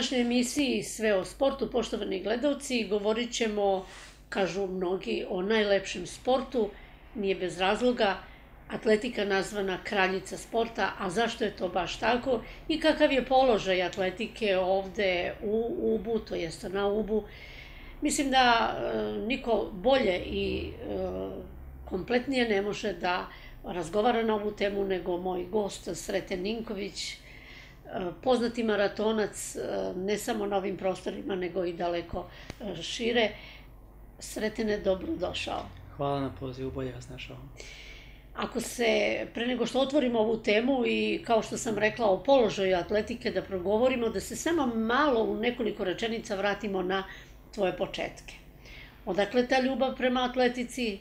današnjoj emisiji Sve o sportu, poštovani gledalci, govorit ćemo, kažu mnogi, o najlepšem sportu, nije bez razloga, atletika nazvana kraljica sporta, a zašto je to baš tako i kakav je položaj atletike ovde u Ubu, to jest na Ubu. Mislim da niko bolje i kompletnije ne može da razgovara na ovu temu nego moj gost Sreten Ninković, poznati maratonac ne samo na ovim prostorima nego i daleko šire. Sretene, dobro došao. Hvala na pozivu, bolje vas našao. Ako se, pre nego što otvorimo ovu temu i kao što sam rekla o položaju atletike da progovorimo, da se samo malo u nekoliko rečenica vratimo na tvoje početke. Odakle ta ljubav prema atletici?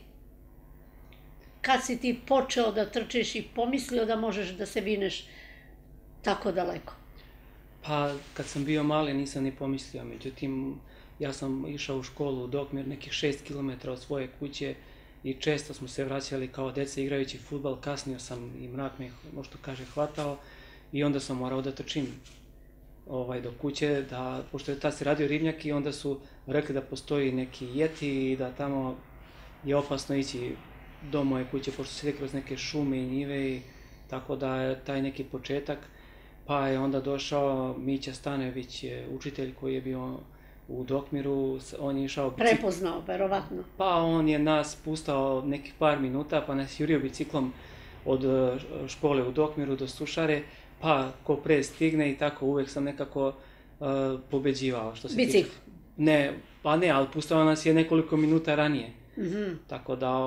Kad si ti počeo da trčiš i pomislio da možeš da se vineš tako daleko? Pa, kad sam bio mali nisam ni pomislio, međutim, ja sam išao u školu u Dokmir, nekih 6 km od svoje kuće i često smo se vraćali kao deca igrajući fudbal, kasnio sam i mrak me, možda kaže, hvatao i onda sam morao da trčim do kuće, pošto je tad se radio ribnjak i onda su rekli da postoji neki jeti i da tamo je opasno ići do moje kuće, pošto se ide kroz neke šume i njive i tako da je taj neki početak. Pa je onda došao Mića Stanojević, učitelj koji je bio u Dokmiru, on je išao biciklom. Prepoznao, verovatno. Pa on je nas pustao nekih par minuta, pa nas jurio biciklom od škole u Dokmiru do Sušare, pa ko pre stigne i tako uvek sam nekako pobeđivao. Bicikl? Ne, ali pustao nas je nekoliko minuta ranije. Tako da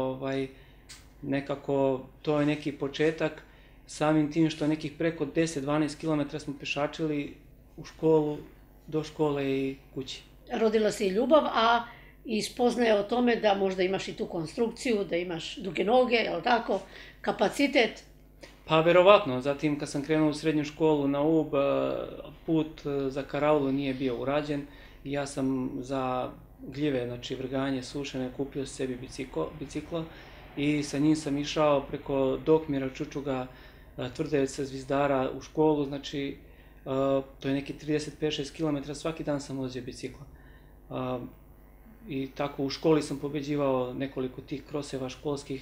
nekako to je neki početak. Samim tim što nekih preko 10-12 km smo pešačili u školu, do škole i kući. Rodila se i ljubav, a i spoznaje o tome da možda imaš i tu konstrukciju, da imaš duge noge, je li tako, kapacitet? Pa verovatno, zatim kad sam krenuo u srednju školu na Ub, put za karaulu nije bio urađen i ja sam za gljive, znači vrganje, sušene, kupio sebi biciklo i sa njim sam išao preko Dokmira, Čučuga, Tvrdevca, Zvizdara u školu, znači to je neki 35-6 km, svaki dan sam vozio bicikla. I tako u školi sam pobeđivao nekoliko tih kroseva školskih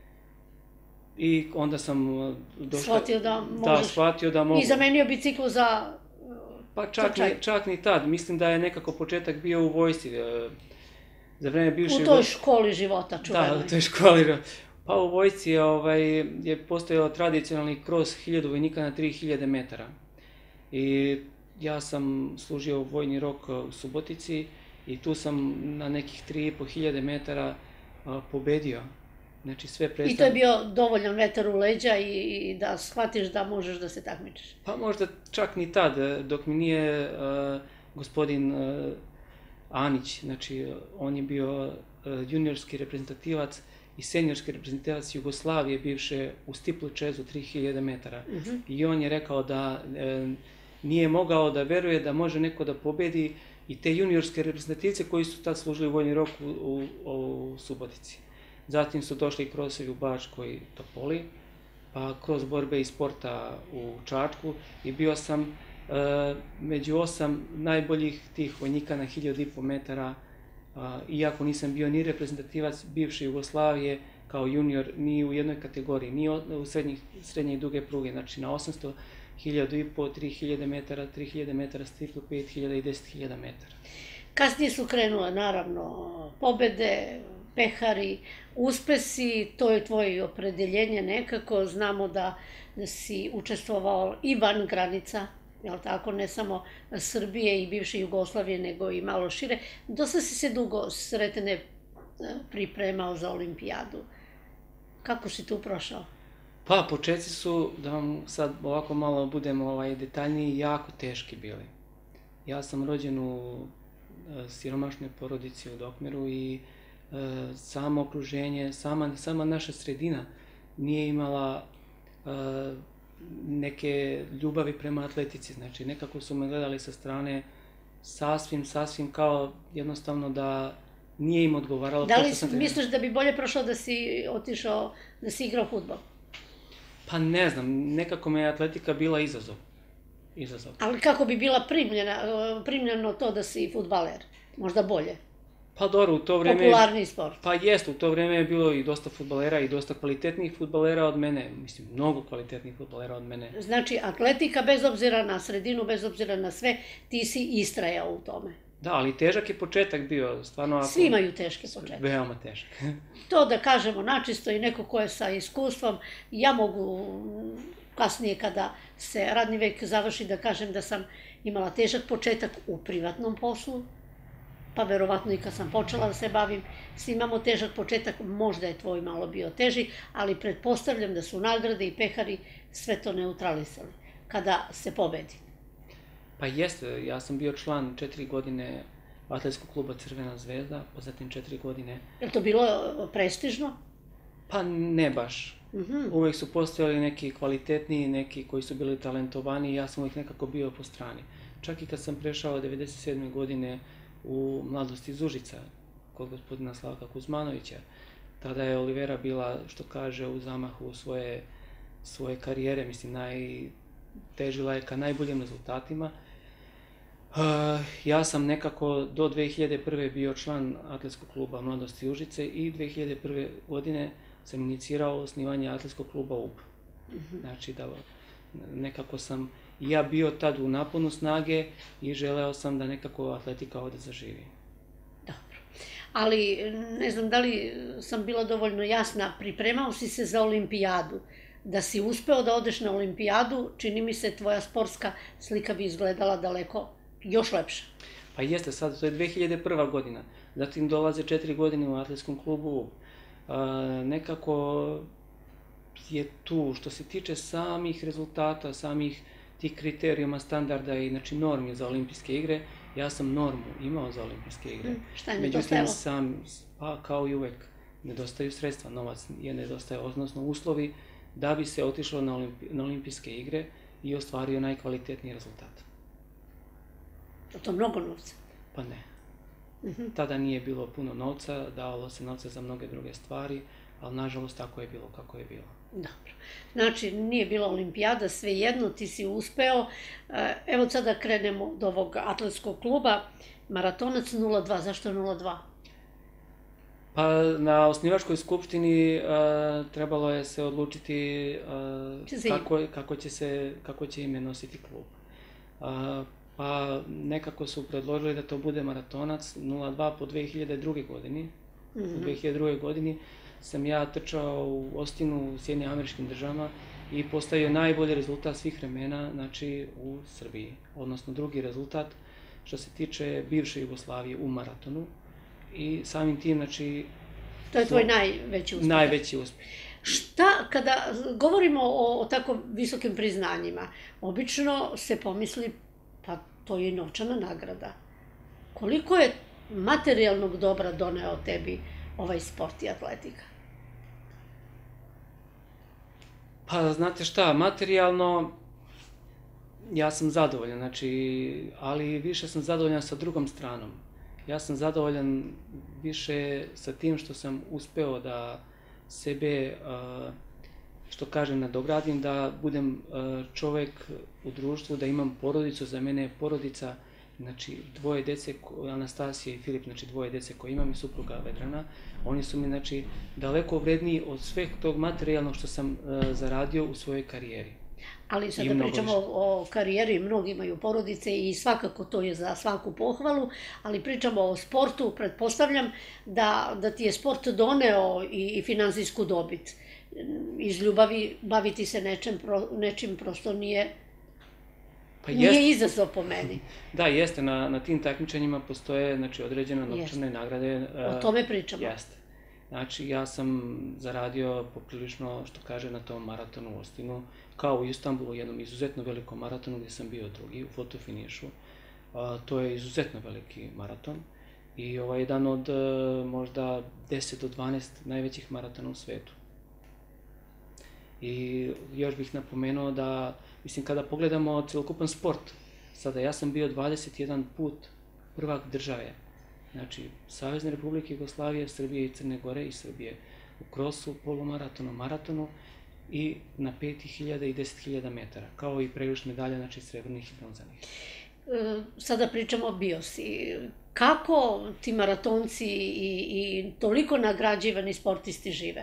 i onda sam shvatio da možeš. Da, shvatio da mogu. I zamenio biciklu za trčanje? Pa čak ni tad, mislim da je nekako početak bio u vojsci. Za vreme bivše... U toj školi života, čuvenoj. Da, u toj školi. Pa u vojsci je postojao tradicionalni kros 1000 vojnika na 3000 metara. I ja sam služio vojni rok u Subotici i tu sam na nekih 3500 metara pobedio. Znači sve predstavljeno. I to je bio dovoljan vetar u leđa i da shvatiš da možeš da se takmičiš? Pa možda čak ni tad, dok mi nije gospodin Anić, znači on je bio juniorski reprezentativac i seniorski reprezentativac Jugoslavije bivše u Stiplučezu 3000 metara. I on je rekao da nije mogao da veruje da može neko da pobedi i te juniorske reprezentativce koji su tad služili vojni rok u Subotici. Zatim su došli krosovi u Bačkoj Topoli, pa kroz borbe i sporta u Čačku i bio sam među 8 najboljih tih vojnika na 1500 metara, iako nisam bio ni reprezentativac bivše Jugoslavije kao junior ni u jednoj kategoriji, ni u srednje i duge pruge, znači na 800, 1500, 3000 metara, 3000 metara stiklu, 5000 i 10.000 metara. Kasnije su krenule, naravno, pobede, pehari, uspesi, to je tvoje opredeljenje nekako. Znamo da si učestvovao i van granica, jel tako, ne samo Srbije i bivše Jugoslavije, nego i malo šire. Dosta si se dugo, Sretene, pripremao za olimpijadu. Kako si tu prošao? Pa, početci su, da vam sad ovako malo budem detaljniji, jako teški bili. Ja sam rođen u siromašnoj porodici u Dokmiru i samo okruženje, sama naša sredina nije imala neke ljubavi prema atletici. Znači, nekako su me gledali sa strane sasvim kao jednostavno da nije im odgovaralo. Da li misliš da bi bolje prošao da si otišao, da si igrao fudbal? Pa ne znam, nekako me je atletika bila izazov. izazov. Ali kako bi bila primljeno to da si fudbaler? Možda bolje? Pa dobro, u to vreme... Popularni sport. Pa jest, u to vreme je bilo i dosta fudbalera i dosta kvalitetnih fudbalera od mene. Mislim, mnogo kvalitetnih fudbalera od mene. Znači, atletika, bez obzira na sredinu, bez obzira na sve, ti si istrajao u tome. Da, ali težak je početak bio, stvarno... Svi imaju teške početke. Veoma težak. To da kažemo načisto i neko ko je sa iskustvom, ja mogu kasnije kada se radni vek završi da kažem da sam imala težak početak u privatnom poslu, pa verovatno i kad sam počela da se bavim, svi imamo težak početak, možda je tvoj malo bio teži, ali pretpostavljam da su nagrade i pehari sve to neutralisali kada se pobedi. Pa jeste, ja sam bio član 4 godine atletskog kluba Crvena zvezda, pa zatim 4 godine... Je li to bilo prestižno? Pa ne baš. Uvek su postojali neki kvalitetniji, neki koji su bili talentovani i ja sam uvijek nekako bio po strani. Čak i kad sam prešao 1997. godine u Mladosti iz Užica, kod gospodina Slavka Kuzmanovića, tada je Olivera bila, što kaže, u zamahu svoje karijere, mislim, težila je ka najboljim rezultatima. Ja sam nekako do 2001. bio član atletskog kluba Mladosti Užice i 2001. godine sam inicirao osnivanje atletskog kluba UB. Znači da nekako sam i ja bio tad u naponu snage i želeo sam da nekako atletika ovde zaživi. Dobro. Ali ne znam da li sam bila dovoljno jasna, pripremao si se za olimpijadu. Da si uspeo da odeš na olimpijadu, čini mi se tvoja sportska slika bi izgledala daleko još lepša. Pa jeste, sad to je 2001. godina. Zatim dolaze 4 godine u atletskom klubu. Nekako je tu, što se tiče samih rezultata, samih tih kriterijuma, standarda i znači normi za olimpijske igre, ja sam normu imao za olimpijske igre. Šta je nedostajalo? Međutim, pa kao i uvek, nedostaju sredstva, novac je nedostaje, odnosno uslovi da bi se otišlo na olimpijske igre i ostvario najkvalitetniji rezultat. To mnogo novca? Pa ne. Tada nije bilo puno novca, davalo se novca za mnoge druge stvari, ali nažalost tako je bilo kako je bilo. Dobro. Znači, nije bila olimpijada, svejedno, ti si uspeo. Evo sad da krenemo od ovog atletskog kluba. Maratonac 0,2, zašto 0,2? Pa na osnivačkoj skupštini trebalo je se odlučiti kako će ime nositi klub. Pa nekako su predložili da to bude maratonac 0,2 po 2002. godini. U 2002. godini sam ja trčao u Ostinu u Sjedinjenim Američkim Državama i postavio najbolji rezultat svih vremena, znači u Srbiji. Odnosno drugi rezultat što se tiče bivše Jugoslavije u maratonu. I samim tim, znači... To je tvoj najveći uspeh? Najveći uspeh. Šta, kada govorimo o tako visokim priznanjima, obično se pomisli, pa to je i novčana nagrada. Koliko je materijalnog dobra doneo tebi ovaj sport i atletika? Pa, znate šta, materijalno ja sam zadovoljan, znači, ali više sam zadovoljan sa drugom stranom. Ja sam zadovoljan više sa tim što sam uspeo da sebe, što kažem, nadogradim, da budem čovek u društvu, da imam porodicu, za mene je porodica, znači dvoje dece, Anastasija i Filip, znači dvoje dece koje imam i supruga Vedrana, oni su mi, znači, daleko vredniji od sveg tog materijalnog što sam zaradio u svojoj karijeri. Ali sad da pričamo o karijeri, mnogi imaju porodice i svakako to je za svaku pohvalu, ali pričamo o sportu, pretpostavljam da ti je sport doneo i finansijsku dobit. Iz ljubavi baviti se nečim prosto nije izazov po meni. Da, jeste, na tim takmičenjima postoje određene novčane nagrade. O tome pričamo. Jeste. Znači, ja sam zaradio poprilično, što kaže, na tom maratonu u Ostinu, kao u Istanbulu, jednom izuzetno velikom maratonu gdje sam bio drugi, u fotofinišu. To je izuzetno veliki maraton i jedan od možda 10 do 12 najvećih maratona u svetu. I još bih napomenuo da, mislim, kada pogledamo celokupan sport, sada ja sam bio 21 put prvak države. Znači, Savezne Republike Jugoslavije, Srbije i Crne Gore i Srbije u krosu, polumaratonu, maratonu i na 5000 i 10.000 metara, kao i pregršt medalja, znači srebrnih i bronzanih. Sada pričamo o biosi. Kako ti maratonci i toliko nagrađivani sportisti žive?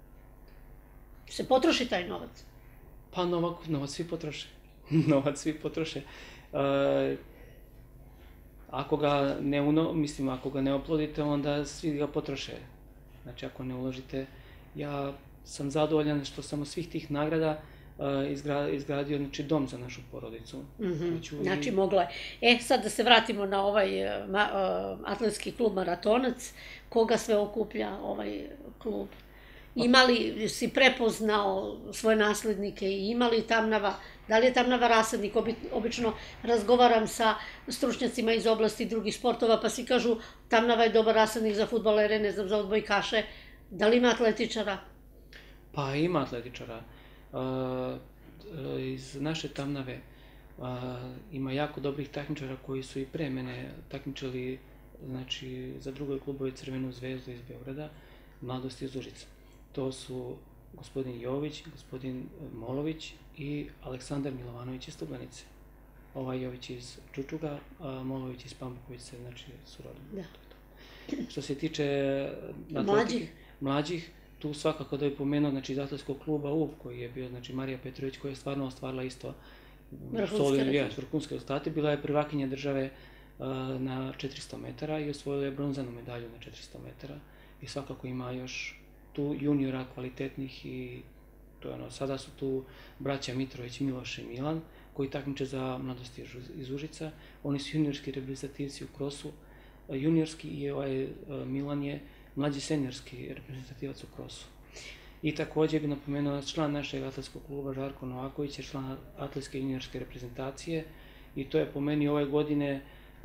Se potroši taj novac? Pa novac svi potroše. Novac svi potroše. Ako ga ne oplodite, onda svi ga potroše. Znači, ako ne uložite, ja sam zadovoljan što sam od svih tih nagrada izgradio dom za našu porodicu. Znači, mogla je. Sad da se vratimo na ovaj atletski klub Maratonac. Koga sve okuplja ovaj klub? Imali si prepoznao svoje naslednike i imali Tamnava? Da li je Tamnava rasadnik? Obično razgovaram sa stručnjacima iz oblasti drugih sportova, pa svi kažu Tamnava je dobar rasadnik za fudbalere, ne znam, za odbojkaše. Da li ima atletičara? Pa ima atletičara. Iz naše Tamnave ima jako dobrih takmičara koji su i pre mene takmičili, znači, za druge klubove Crvenu zvezdu iz Beograda, Mladost iz Užica. To su gospodin Jović, gospodin Molović i Aleksandar Milovanović iz Stublenice. Ovaj Jović iz Čučuga, a Molović iz Pambukovice, znači su rodom. Što se tiče mlađih, tu svakako da bih pomenuo, znači, iz atletskog kluba UB, koji je bio, znači, Marija Petrović, koja je stvarno ostvarila isto vrhunske rezultate. Bila je prvakinja države na 400 metara i osvojila je bronzanu medalju na 400 metara. I svakako ima još tu juniora kvalitetnih i to je ono, sada su tu braća Mitrović, Miloš i Milan, koji takmiče za Mladost iz Užica. Oni su juniorski reprezentativci u krosu, juniorski i ovaj Milan je mlađi seniorski reprezentativac u krosu. I također bih napomenuo član našeg atletskog kluba Žarko Novaković je član atletske juniorske reprezentacije i to je po meni ove godine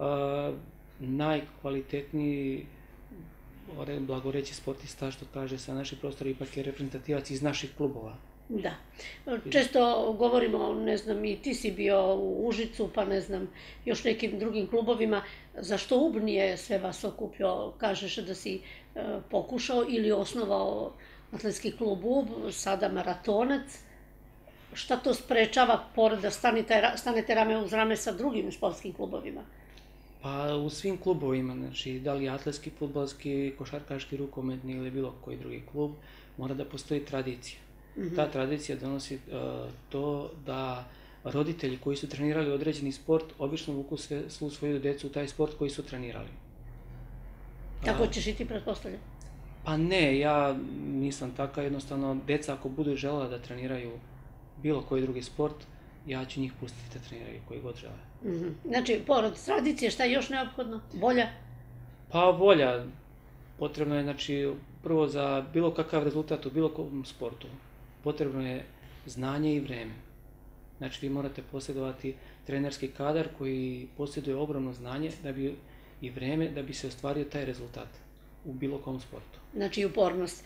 najkvalitetniji blagoreći sportista, što kaže, sa naših prostora, ipak je reprezentativac iz naših klubova. Da. Često govorimo, ne znam, i ti si bio u Užicu, pa ne znam, još nekim drugim klubovima. Zašto UB nije sve vas okupio? Kažeš da si pokušao ili osnovao atletski klub UB, sada Maratonac. Šta to sprečava, pored da stanete rame uz rame sa drugim sportskim klubovima? Pa u svim klubovima, znači, da li atletski, fudbalski, košarkaški, rukometni ili bilo koji drugi klub, mora da postoji tradicija. Ta tradicija donosi to da roditelji koji su trenirali određeni sport obično vuku svu svoju decu u taj sport koji su trenirali. Tako ćeš i ti, pretpostavljam? Pa ne, ja nisam taka, jednostavno, deca ako budu želela da treniraju bilo koji drugi sport, ja ću njih pustiti da treniraju koji god žele. Znači, pored tradicije, šta je još neophodno? Volja? Pa volja. Potrebno je, znači, prvo za bilo kakav rezultat u bilo kom sportu, potrebno je znanje i vreme. Znači, vi morate posjedovati trenerski kadar koji posjeduje ogromno znanje i vreme da bi se ostvario taj rezultat u bilo kom sportu. Znači, i upornost.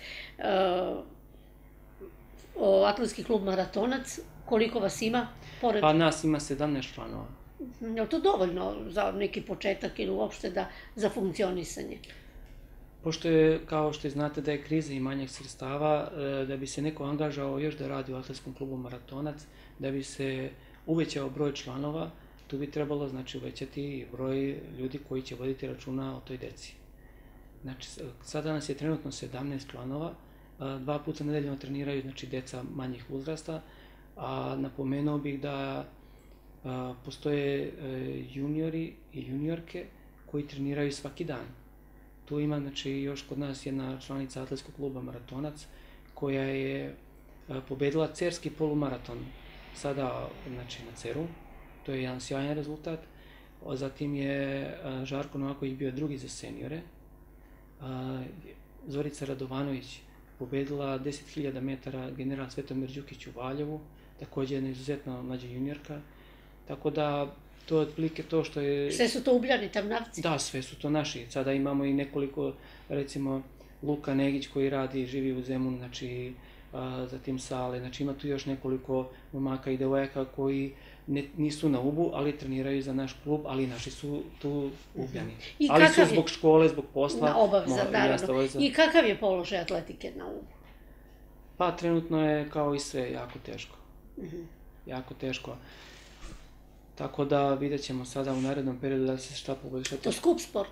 Atletski klub Maratonac, koliko vas ima? Pa nas ima 17 članova. Je li to dovoljno za neki početak ili uopšte za funkcionisanje? Pošto je, kao što znate, da je kriza i manjak sredstava, da bi se neko angažao još da radi u atletskom klubu Maratonac, da bi se uvećao broj članova, tu bi trebalo, znači, uvećati broj ljudi koji će voditi računa o toj deci. Znači, sada nas je trenutno 17 članova, 2 puta nedeljno treniraju, znači, deca manjih uzrasta, a napomenuo bih da postoje juniori i juniorke koji treniraju svaki dan. Tu ima, znači, još kod nas jedna članica atletskog kluba Maratonac koja je pobedila cerski polumaraton sada, znači, na Ceru. To je jedan sjajan rezultat. Zatim je Žarko Novaković bio drugi za seniore. Zorica Radovanović pobedila 10.000 metara general Svetomir Đukić u Valjevu, također jedna izuzetno mlađa juniorka. Tako da, to je otprilike to što je... Sve su to Ugljani, Tamnavci? Da, sve su to naši. Sada imamo i nekoliko, recimo, Luka Negić koji radi i živi u Zemunu, znači, zatim Sale, znači ima tu još nekoliko momaka i devojaka koji nisu na UB-u, ali treniraju za naš klub, ali naši su tu Ugljani. Ali su zbog škole, zbog posla. Obaveza, naravno. I kakav je položaj atletike na UB-u? Pa trenutno je kao i sve jako teško. Jako teško. Tako da vidjet ćemo sada u narednom periodu da li se šta poboljšati. To skup sport?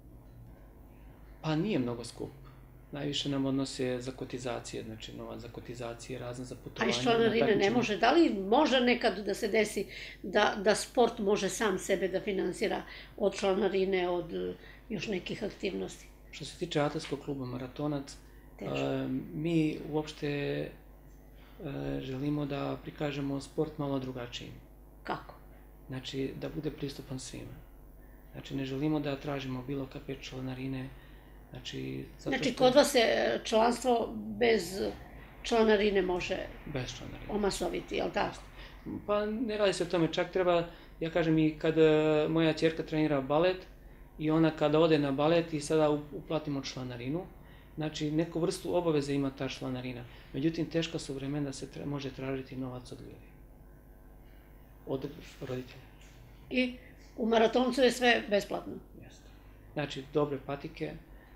Pa nije mnogo skup. Najviše nam odnose za kotizacije, znači novac za kotizacije, razne za putovanje. A iz članarine ne može? Da li može nekad da se desi da sport može sam sebe da finansira od članarine, od još nekih aktivnosti? Što se tiče atletskog kluba Maratonac, mi uopšte želimo da prikažemo sport malo drugačijim. Kako? Znači, da bude pristupan svima. Znači, ne želimo da tražimo bilo kakve članarine. Znači, kod vas se članstvo bez članarine može omasoviti, jel' tako? Pa ne radi se o tome, čak treba, ja kažem i kad moja ćerka trenira balet i ona kada ode na balet i sada uplatimo članarinu, znači neku vrstu obaveze ima ta članarina. Međutim, teška su vremena da se može tražiti novac od ljudi, od roditelja. I u Maratoncu je sve besplatno? Jeste. Znači, dobre patike,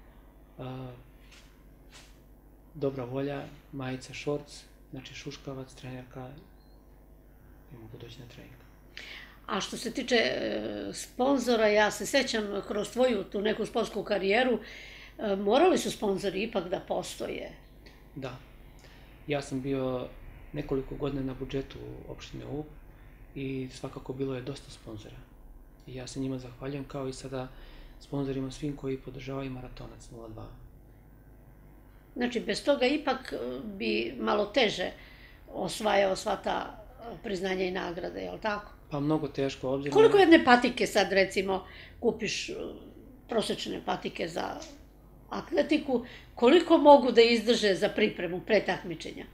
dobra volja, majica, šorc, znači šuškavac, trenerka i mogu doći na trening. A što se tiče sponzora, ja se sećam kroz tvoju tu neku sportsku karijeru, morali su sponzori ipak da postoje? Da. Ja sam bio nekoliko godina na budžetu opštine Ub i svakako bilo je dosta sponzora. I ja se njima zahvaljujem, kao i sada sponzorima svim koji podržavaju Maratonac 02. Znači, bez toga ipak bi malo teže osvajao sva ta priznanja i nagrade, je li tako? Pa mnogo teško, obzirom... Koliko jedne patike sad, recimo, kupiš prosečne patike za atletiku, koliko mogu da izdrže za pripremu pre takmičenja?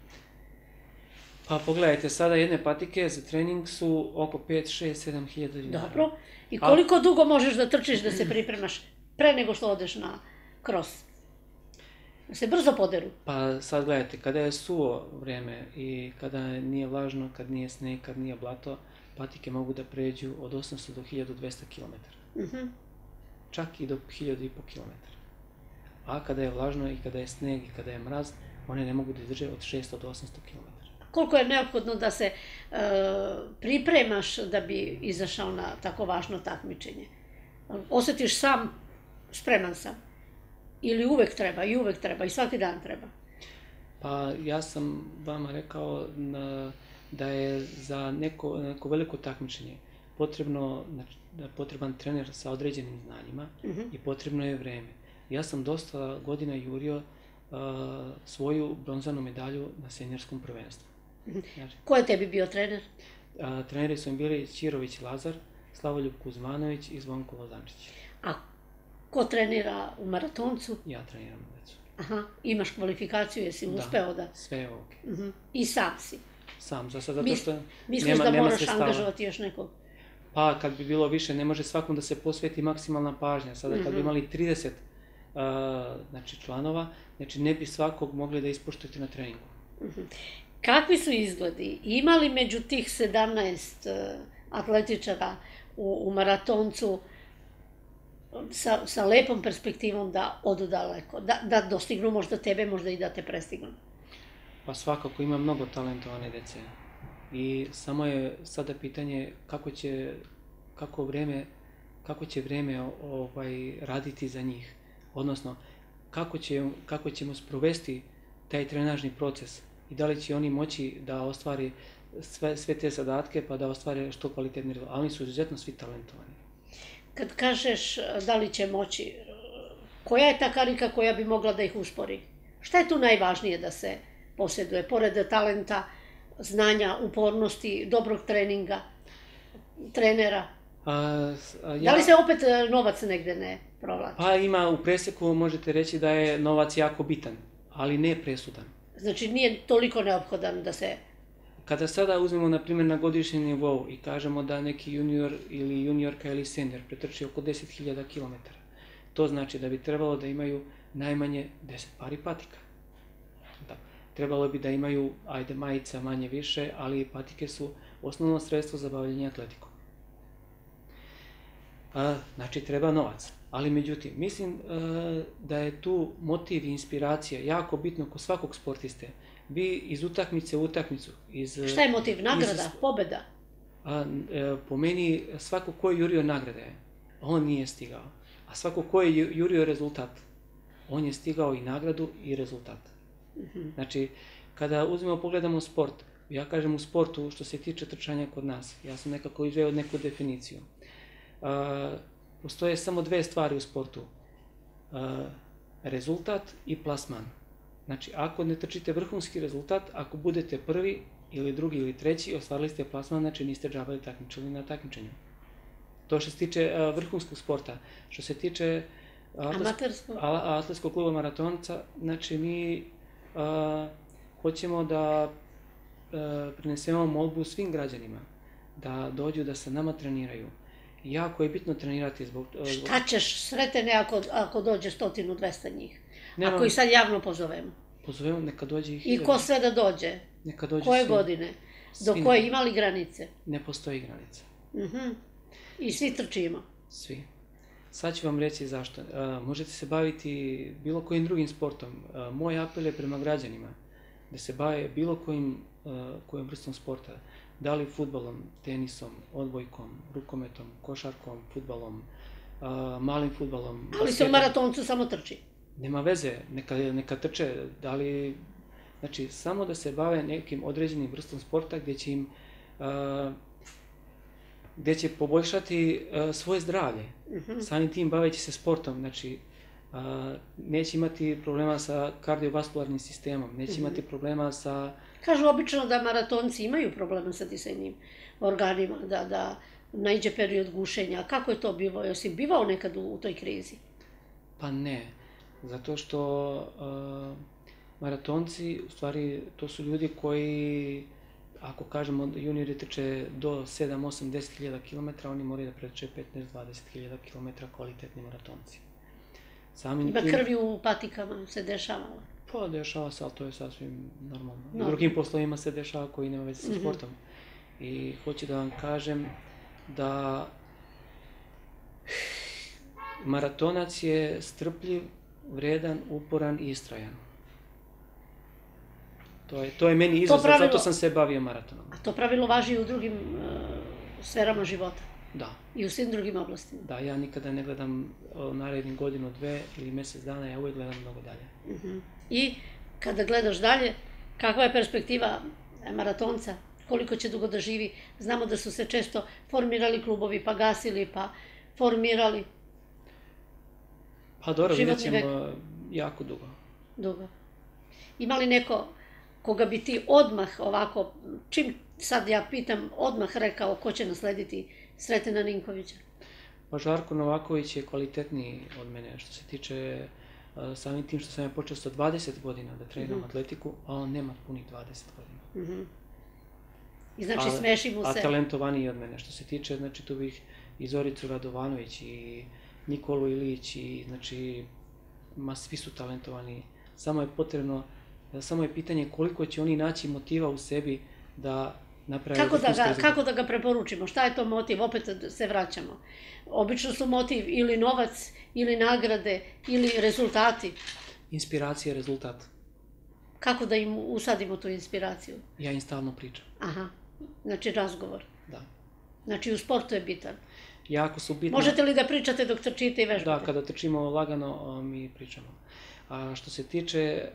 Pa pogledajte, sada jedne patike za trening su oko 5, 6, 7 hiljada dinara. Dobro. I koliko dugo možeš da trčiš da se pripremaš pre nego što odeš na kros? Da se brzo poderu? Pa sad gledajte, kada je suvo vreme i kada nije vlažno, kad nije sneg, kad nije blato, patike mogu da pređu od 800 do 1200 km. Čak i do 1500 km. A kada je vlažno i kada je sneg i kada je mraz, one ne mogu da izdrže od 600 do 800 km. Koliko je neophodno da se pripremaš da bi izašao na tako važno takmičenje? Osjetiš sam, spreman sam? Ili uvek treba, i uvek treba, i svaki dan treba? Pa ja sam vama rekao da je za neko veliko takmičenje potreban trener sa određenim znanjima i potrebno je vreme. Ja sam dosta godina jurio svoju bronzanu medalju na seniorskom prvenstvu. Ko je tebi bio trener? Treneri su im bili Ćirović Lazar, Slavoljub Kuzmanović i Zvonko Lozančić. A ko trenira u Maratoncu? Ja treniram decu. Aha, imaš kvalifikaciju, jesi uspeo da? Da, sve je okej. I sam si? Sam, zato što nema sredstava. Misliš da moraš angažovati još nekog? Pa kad bi bilo više, ne može svakom da se posveti maksimalna pažnja. Sada kad bi imali 30 članova, znači ne bi svakog mogli da ispoštujete na treningu. Kakvi su izgledi? Ima li među tih 17 atletičara u Maratoncu sa lepom perspektivom da odu daleko, da dostignu možda tebe, možda i da te prestignu? Pa svakako ima mnogo talentovane dece. I samo je sada pitanje kako će vreme raditi za njih. Odnosno, kako ćemo sprovesti taj trenažni proces i da li će oni moći da ostvari sve te zadatke pa da ostvare što kvalitetni rezultat. Ali oni su izuzetno svi talentovani. Kad kažeš da li će moći, koja je ta karika koja bi mogla da ih uspori? Šta je tu najvažnije da se posjeduje, pored talenta, znanja, upornosti, dobrog treninga, trenera? Da li se opet novac negde ne provlači? Pa ima, u preseku možete reći da je novac jako bitan, ali ne presudan. Znači nije toliko neophodan da se... Kada sada uzmemo, na primjer, na godišnjem nivou i kažemo da neki junior ili juniorka ili senior pretrči oko 10.000 km, to znači da bi trebalo da imaju najmanje 10 pari patika. Trebalo bi da imaju, ajde, majica manje više, ali patike su osnovno sredstvo za bavljenje atletikom. Znači, treba novac. Ali međutim, mislim da je tu motiv i inspiracija jako bitno kod svakog sportiste. Vi iz utakmice u utakmicu... Šta je motiv? Nagrada? Pobeda? Po meni, svako ko je jurio nagrade, on nije stigao. A svako ko je jurio rezultat, on je stigao i nagradu i rezultat. Znači, kada uzmemo, pogledamo sport, ja kažem u sportu, što se tiče trčanja kod nas, ja sam nekako izveo neku definiciju. Postoje samo dve stvari u sportu. Rezultat i plasman. Znači, ako ne trčite vrhunski rezultat, ako budete prvi ili drugi ili treći, ostvarili ste plasman, znači niste džabali takmičili na takmičenju. To što se tiče vrhunskog sporta. Što se tiče atletskog kluba maratonaca, znači mi hoćemo da prinesemo molbu svim građanima da dođu da se nama treniraju. Jako je bitno trenirati zbog... Šta ćeš sretene ako dođe 100-200 njih? Ako ih sad javno pozovemo? Pozovemo, neka dođe ih... I ko sve da dođe? Neka dođe koje godine? Do koje ima li granice? Ne postoji granica. I svi trčimo? Svi. Sad ću vam reći zašto. Možete se baviti bilo kojim drugim sportom. Moj apel je prema građanima da se bave bilo kojim vrstom sporta. Da li fudbalom, tenisom, odbojkom, rukometom, košarkom, fudbalom, malim fudbalom. Ali se u maratoncu samo trči? Nema veze, neka trče. Znači, samo da se bave nekim određenim vrstom sporta gdje će poboljšati svoje zdravlje. Samim tim baveći se sportom, znači neće imati problema sa kardiovaskularnim sistemom, neće imati problema sa... Kažu obično da maratonci imaju problema sa disajnim organima, da naiđe period gušenja. Kako je to bilo? Jesi bivao nekad u toj krizi? Pa ne, zato što maratonci, u stvari, to su ljudi koji, ako kažemo juniori trče do 7, 8, 10 hiljada kilometra, oni moraju da pretrče 15-20 hiljada kilometra kvalitetni maratonci. Ima krvi u patikama, se dešava? Pa dešava se, ali to je sasvim normalno. U drugim poslovima se dešava koji nema veze sa sportom. I hoću da vam kažem da maratonac je strpljiv, vredan, uporan i istrajan. To je meni izraz, zato sam se bavio maratonom. A to pravilo važi i u drugim sferama života? Da. I u svim drugim oblastima? Da, ja nikada ne gledam narednih godinu, dve ili mjesec dana, ja uvijek gledam mnogo dalje. I kada gledaš dalje, kakva je perspektiva maratonca? Koliko će dugo da živi? Znamo da su se često formirali klubovi, pa gasili, pa formirali. Pa dobro, vidjet ćemo jako dugo. Dugo. Ima li neko koga bi ti odmah ovako, čim sad ja pitam, odmah rekao ko će naslediti Sretena Ninkovića? Pa Žarko Novaković je kvalitetniji od mene što se tiče samim tim što sam ja počeo sa 20 godina da treniram atletiku, a on nema punih 20 godina. I znači smeši mu se... A talentovaniji od mene. Što se tiče, znači tu bih i Zoricu Radovanović i Nikolu Ilić i znači, svi su talentovani. Samo je potrebno, samo je pitanje koliko će oni naći motiva u sebi da naprave... Kako da ga preporučimo? Šta je to motiv? Opet se vraćamo. Obično su motiv ili novac, ili nagrade, ili rezultati. Inspiracija je rezultat. Kako da im usadimo tu inspiraciju? Ja im stalno pričam. Aha, znači razgovor. Da. Znači u sportu je bitan. Jako su bitne... Možete li da pričate dok trčite i vežbate? Da, kada trčimo lagano, mi pričamo. A što se tiče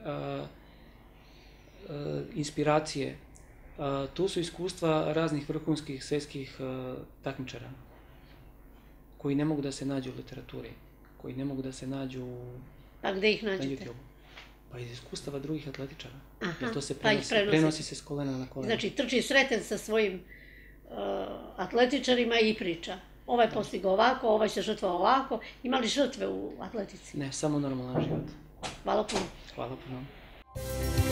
inspiracije, tu su iskustva raznih vrhunskih svjetskih takmičara koji ne mogu da se nađu u literaturi, koji ne mogu da se nađu... Pa gde ih nađete? Pa iz iskustava drugih atletičara. Aha, to se pa ih prenosi. Prenosi se s kolena na kolena. Znači, trči Sreten sa svojim atletičarima i priča. Ovaj postigao ovako, ovaj se žrtvao ovako. Ima li žrtve u atletici? Ne, samo normalan život. Hvala puno. Hvala puno.